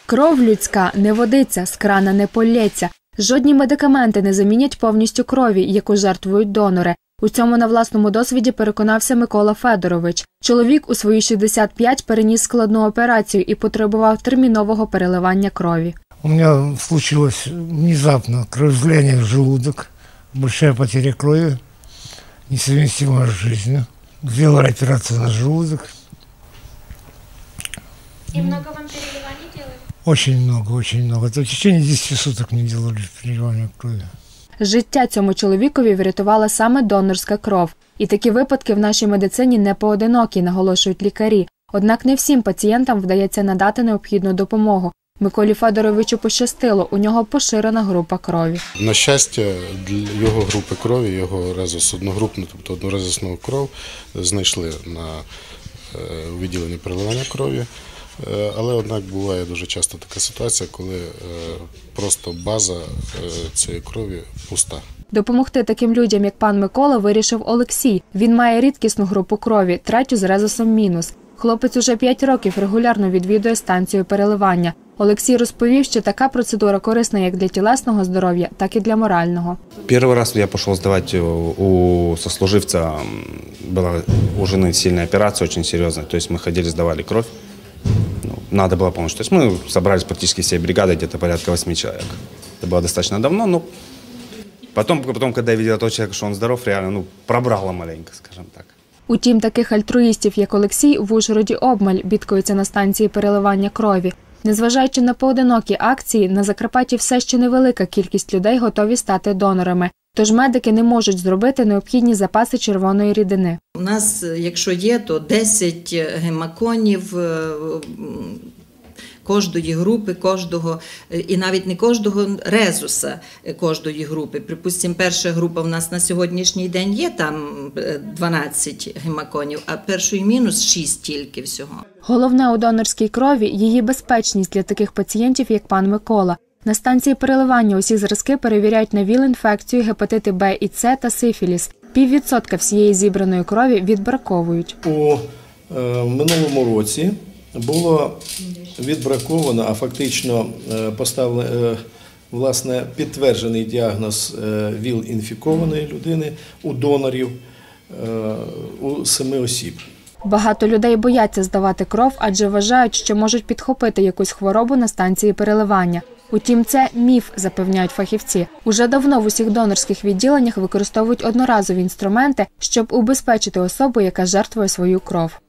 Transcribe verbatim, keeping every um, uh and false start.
Кров людська не водиться, з крана не полється. Жодні медикаменти не замінять повністю крові, яку жертвують донори. У цьому на власному досвіді переконався Микола Федорович. Чоловік у свої шістдесят п'ять переніс складну операцію і потребував термінового переливання крові. У мене случилось внезапно кровоизлияние в желудок, большая потеря крови, несовместимая с жизнью. Сделали операцию на желудок. И много вам переливаний делали? Очень много, очень много. Это в течение десяти суток мне делали переливание крови. Життя цьому чоловікові врятувала саме донорська кров. І такі випадки в нашій медицині не поодинокі, наголошують лікарі. Однак не всім пацієнтам вдається надати необхідну допомогу. Миколі Федоровичу пощастило, у нього поширена група крові. На щастя, для його групи крові, його резус одногрупну, тобто одноразісну кров, знайшли на відділенні переливання крові. Але, однак, буває дуже часто така ситуація, коли просто база цієї крові пуста. Допомогти таким людям, як пан Микола, вирішив Олексій. Він має рідкісну групу крові, третю з резусом мінус. Хлопець уже п'ять років регулярно відвідує станцію переливання. Олексій розповів, що така процедура корисна як для тілесного здоров'я, так і для морального. Перший раз я пішов здавати у сослуживця, була у жени сильна операція, дуже серйозна, тобто ми ходили, здавали кров. Надо было помочь. То есть мы собрались практически всей бригадой, где-то порядка восьми человек. Это было достаточно давно, но потом, потом когда я видел того человека, что он здоров, реально ну, пробрало маленько, скажем так. Утім, таких альтруїстів, як Олексій, в Ужгороді обмаль, бідкаються на станції переливання крові. Незважаючи на поодинокі акції, на Закарпатті все ще невелика кількість людей готові стати донорами. Тож медики не можуть зробити необхідні запаси червоної рідини. У нас, якщо є, то десять гемоконів кожної групи, кожного, і навіть не кожного резуса кожної групи. Припустимо, перша група в нас на сьогоднішній день є, там дванадцять гемоконів, а першої мінус шість тільки всього. Головне у донорській крові – її безпечність для таких пацієнтів, як пан Микола. На станції переливання усі зразки перевіряють на ВІЛ-інфекцію, гепатити Б і С та сифіліс. Піввідсотка всієї зібраної крові відбраковують. У е, минулому році було відбраковано, а фактично е, поставлено, е, власне, підтверджений діагноз е, ВІЛ-інфікованої людини у донорів е, у семи осіб. Багато людей бояться здавати кров, адже вважають, що можуть підхопити якусь хворобу на станції переливання. Утім, це міф, запевняють фахівці. Уже давно в усіх донорських відділеннях використовують одноразові інструменти, щоб убезпечити особу, яка жертвує свою кров.